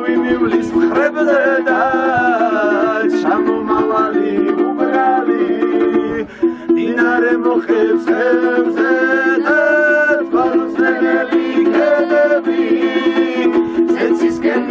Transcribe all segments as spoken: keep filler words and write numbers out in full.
მოვიმივლის მხრებზე და ჩამომავალი უბრალი დინარე მოხებს ხემზე და თვალუსნელი ქედები ზეცისკენ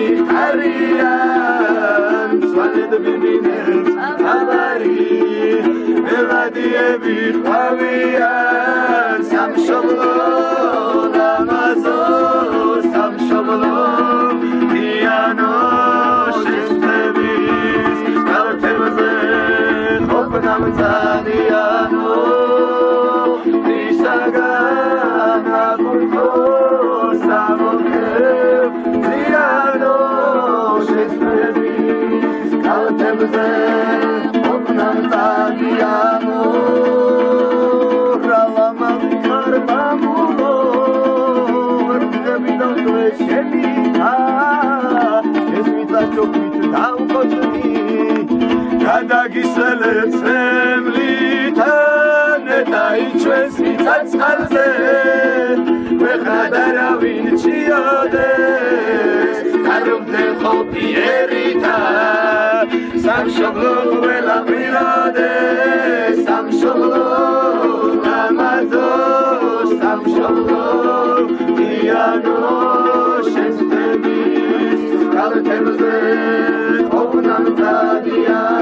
მიხარიან მწვანედები მინებს ამარი მელადიები ყვავიან სამშობლო ლამაზო სამშობლო პიანო შეხვდების კალთებზე ყოფნამწანიანო ისაგან აკურთო სამოქებ პიანო შეხვდების კალთებზე ყოფნამწანიანო გადაგისელებს ემლიდან ნეტაიჩვენს მიწაწყალზე ქვეყნად არავინ ჩიოდეს კარუმდენ ყოფიერითა სამშობლო ყველა პიროდეს სამშობლო ლამაზო სამშობლო პიანო შეხვდების კალთებზე ყოფნამწადია